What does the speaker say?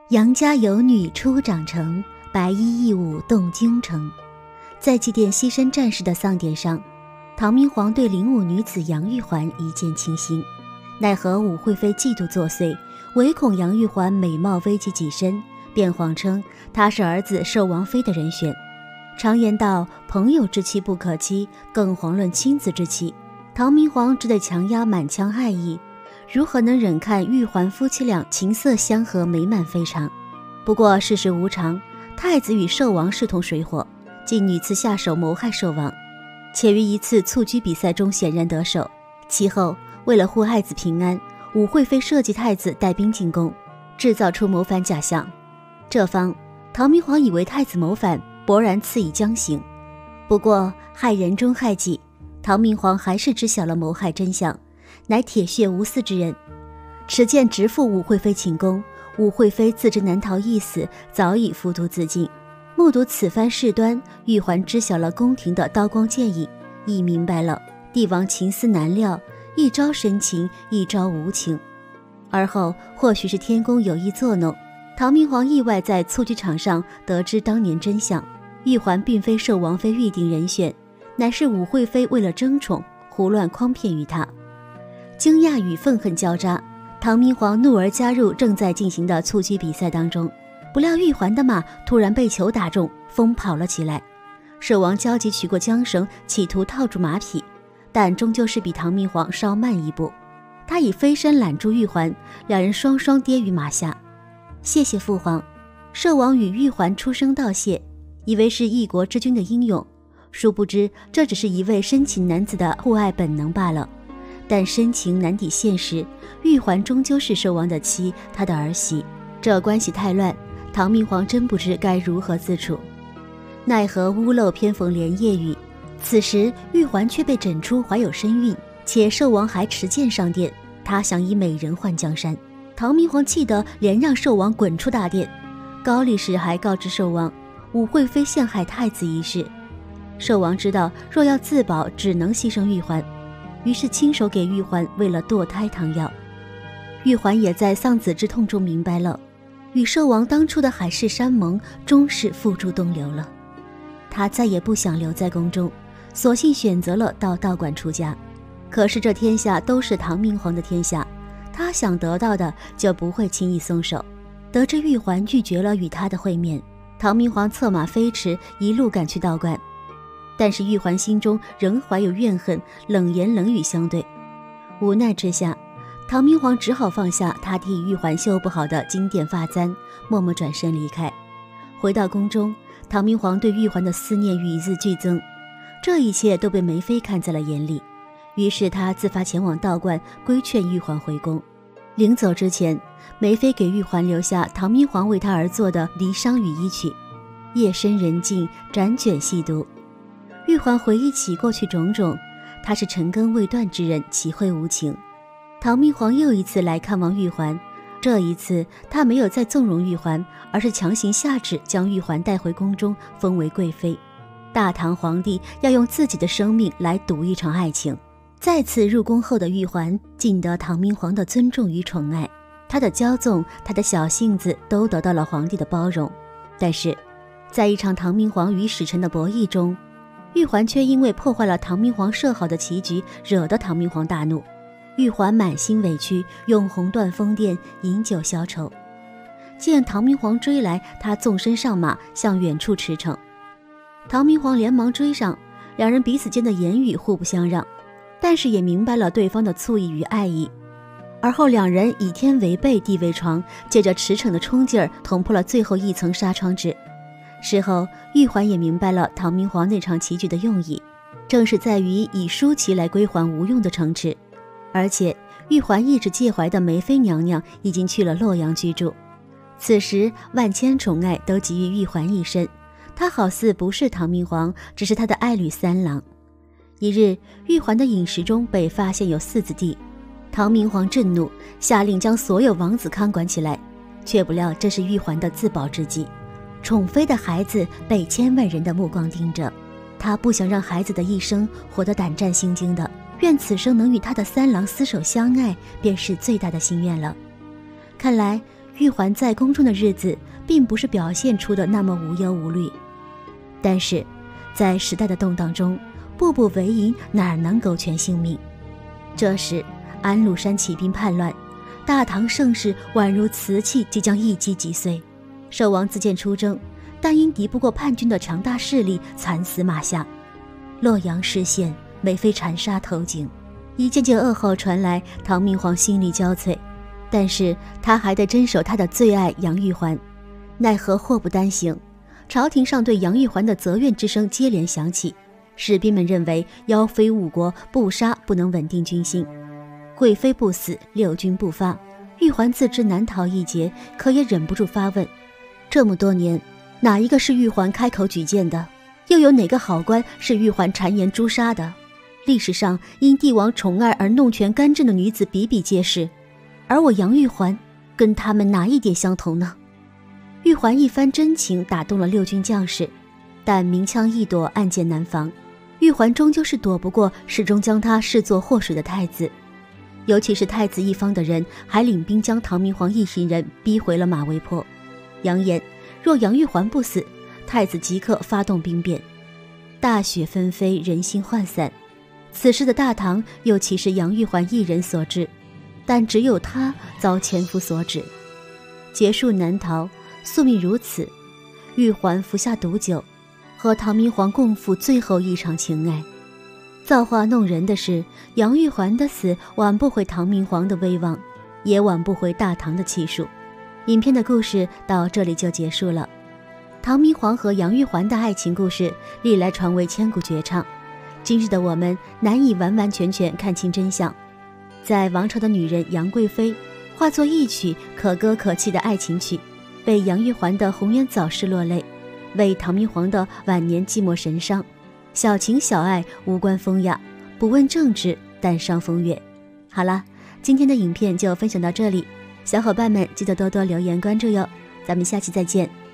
杨家有女初长成，白衣义舞动京城。在祭奠牺牲战士的丧典上，唐明皇对灵武女子杨玉环一见倾心，奈何武惠妃嫉妒作祟，唯恐杨玉环美貌危及己身，便谎称她是儿子寿王妃的人选。常言道，朋友之妻不可欺，更遑论亲子之妻。唐明皇只得强压满腔爱意，如何能忍看玉环夫妻俩情色相合，美满非常？不过世事无常，太子与寿王势同水火，竟屡次下手谋害寿王，且于一次蹴鞠比赛中显然得手。其后为了护爱子平安，武惠妃设计太子带兵进宫，制造出谋反假象。这方唐明皇以为太子谋反，勃然赐以将刑。不过害人终害己，唐明皇还是知晓了谋害真相，乃铁血无私之人。持剑直赴武惠妃寝宫，武惠妃自知难逃一死，早已服毒自尽。目睹此番事端，玉环知晓了宫廷的刀光剑影，亦明白了帝王情思难料，一朝深情，一朝无情。而后或许是天公有意作弄，唐明皇意外在蹴鞠场上得知当年真相，玉环并非寿王妃预定人选，乃是武惠妃为了争宠胡乱诓骗于他。惊讶与愤恨交织，唐明皇怒而加入正在进行的蹴鞠比赛当中，不料玉环的马突然被球打中，疯跑了起来。寿王焦急取过缰绳，企图套住马匹，但终究是比唐明皇稍慢一步。他以飞身揽住玉环，两人双双跌于马下。谢谢父皇。寿王与玉环出声道谢，以为是一国之君的英勇，殊不知这只是一位深情男子的互爱本能罢了。但深情难抵现实，玉环终究是寿王的妻，他的儿媳，这关系太乱，唐明皇真不知该如何自处。奈何屋漏偏逢连夜雨，此时玉环却被诊出怀有身孕，且寿王还持剑上殿，他想以美人换江山。唐明皇气得连让寿王滚出大殿。高力士还告知寿王武惠妃陷害太子一事，寿王知道若要自保，只能牺牲玉环，于是亲手给玉环喂了堕胎汤药。玉环也在丧子之痛中明白了，与寿王当初的海誓山盟终是付诸东流了。他再也不想留在宫中，索性选择了到道馆出家。可是这天下都是唐明皇的天下，他想得到的就不会轻易松手。得知玉环拒绝了与他的会面，唐明皇策马飞驰，一路赶去道观。但是玉环心中仍怀有怨恨，冷言冷语相对。无奈之下，唐明皇只好放下他替玉环修不好的金殿发簪，默默转身离开。回到宫中，唐明皇对玉环的思念与日俱增，这一切都被梅妃看在了眼里，于是他自发前往道观规劝玉环回宫。临走之前，梅妃给玉环留下唐明皇为她而作的离殇语一曲，夜深人静，辗卷细读。玉环回忆起过去种种，她是陈根未断之人，岂会无情？唐明皇又一次来看望玉环，这一次他没有再纵容玉环，而是强行下旨将玉环带回宫中，封为贵妃。大唐皇帝要用自己的生命来赌一场爱情。再次入宫后的玉环尽得唐明皇的尊重与宠爱，她的骄纵，她的小性子都得到了皇帝的包容。但是在一场唐明皇与使臣的博弈中，玉环却因为破坏了唐明皇设好的棋局，惹得唐明皇大怒。玉环满心委屈，用红缎封殿，饮酒消愁。见唐明皇追来，她纵身上马，向远处驰骋。唐明皇连忙追上，两人彼此间的言语互不相让，但是也明白了对方的醋意与爱意。而后两人以天为被，地为床，借着驰骋的冲劲儿，捅破了最后一层纱窗纸。事后玉环也明白了唐明皇那场棋局的用意，正是在于以输棋来归还无用的城池。而且玉环一直介怀的梅妃娘娘已经去了洛阳居住，此时万千宠爱都集于玉环一身，她好似不是唐明皇，只是他的爱侣三郎。一日，玉环的饮食中被发现有4子弟，唐明皇震怒，下令将所有王子看管起来，却不料这是玉环的自保之计。宠妃的孩子被千万人的目光盯着，他不想让孩子的一生活得胆战心惊的，愿此生能与他的三郎厮守相爱，便是最大的心愿了。看来玉环在宫中的日子并不是表现出的那么无忧无虑。但是在时代的动荡中，步步为营哪能苟全性命？这时安禄山起兵叛乱，大唐盛世宛如瓷器即将一击即碎。寿王自荐出征，但因敌不过叛军的强大势力，惨死马下。洛阳失陷，美妃禅杀投井。一件件噩耗传来，唐明皇心力交瘁，但是他还得镇守他的最爱杨玉环。奈何祸不单行，朝廷上对杨玉环的责怨之声接连响起。士兵们认为妖妃误国，不杀不能稳定军心。贵妃不死，六军不发。玉环自知难逃一劫，可也忍不住发问：这么多年，哪一个是玉环开口举荐的？又有哪个好官是玉环谗言诛杀的？历史上因帝王宠爱而弄权干政的女子比比皆是，而我杨玉环跟他们哪一点相同呢？玉环一番真情打动了六军将士，但明枪易躲，暗箭难防。玉环终究是躲不过始终将他视作祸水的太子，尤其是太子一方的人还领兵将唐明皇一行人逼回了马嵬坡，扬言若杨玉环不死，太子即刻发动兵变。大雪纷飞，人心涣散。此时的大唐又岂是杨玉环一人所致？但只有他遭前夫所指，劫数难逃，宿命如此。玉环服下毒酒，和唐明皇共赴最后一场情爱。造化弄人的是，杨玉环的死挽不回唐明皇的威望，也挽不回大唐的气数。影片的故事到这里就结束了。唐明皇和杨玉环的爱情故事历来传为千古绝唱，今日的我们难以完完全全看清真相。在王朝的女人杨贵妃化作一曲可歌可泣的爱情曲，为杨玉环的红颜早逝落泪，为唐明皇的晚年寂寞神伤。小情小爱，无关风雅，不问政治，但伤风月。好了，今天的影片就分享到这里，小伙伴们记得多多留言关注哟，咱们下期再见。